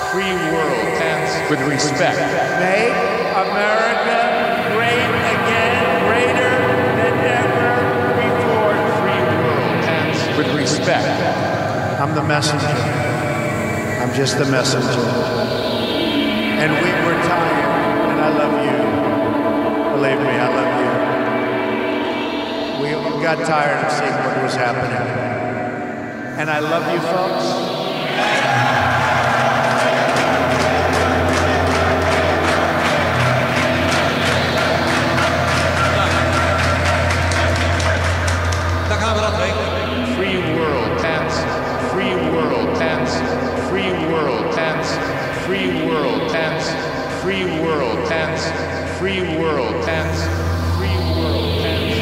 free world ends with respect. Make America great again, greater than ever before. Free world ends with respect. I'm the messenger. I'm just the messenger. And we were tired, and I love you. Believe me, I love you. We got tired of seeing what was happening. And I love you, folks. Free world ends. Free world ends. Free world ends. Free world ends. Free world ends. Free world ends. Free world ends.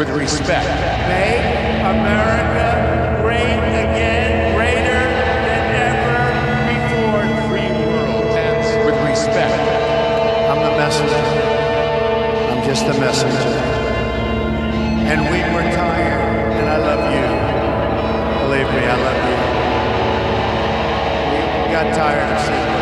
with respect. Make America great again, greater than ever before. Free world dance with respect. I'm the messenger. I'm just the messenger. And we were tired, and I love you. Believe me, I love you. We got tired of sitting